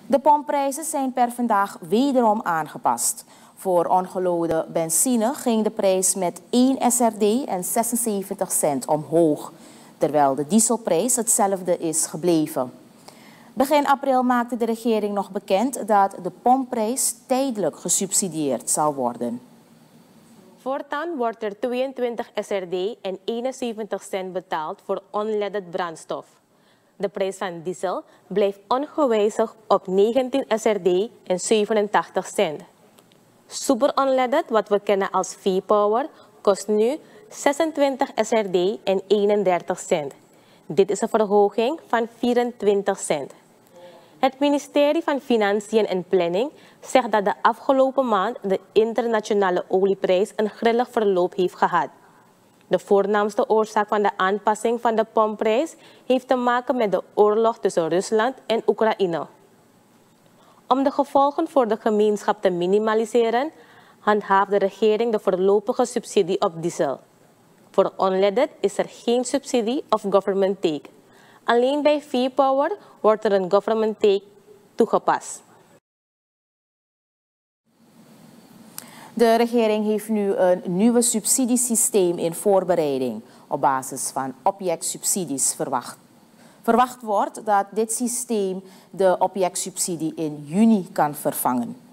De pomprijzen zijn per vandaag wederom aangepast. Voor ongeloode benzine ging de prijs met 1 SRD en 76 cent omhoog, terwijl de dieselprijs hetzelfde is gebleven. Begin april maakte de regering nog bekend dat de pompprijs tijdelijk gesubsidieerd zal worden. Voortaan wordt er 22 SRD en 71 cent betaald voor unleaded brandstof. De prijs van diesel blijft ongewijzigd op 19 SRD en 87 cent. Super unleaded, wat we kennen als V-Power, kost nu 26 SRD en 31 cent. Dit is een verhoging van 24 cent. Het ministerie van Financiën en Planning zegt dat de afgelopen maand de internationale olieprijs een grillig verloop heeft gehad. De voornaamste oorzaak van de aanpassing van de pompprijs heeft te maken met de oorlog tussen Rusland en Oekraïne. Om de gevolgen voor de gemeenschap te minimaliseren, handhaaft de regering de voorlopige subsidie op diesel. Voor unleaded is er geen subsidie of government take. Alleen bij V-Power wordt er een government take toegepast. De regering heeft nu een nieuwe subsidiesysteem in voorbereiding op basis van objectsubsidies verwacht. Verwacht wordt dat dit systeem de objectsubsidie in juni kan vervangen.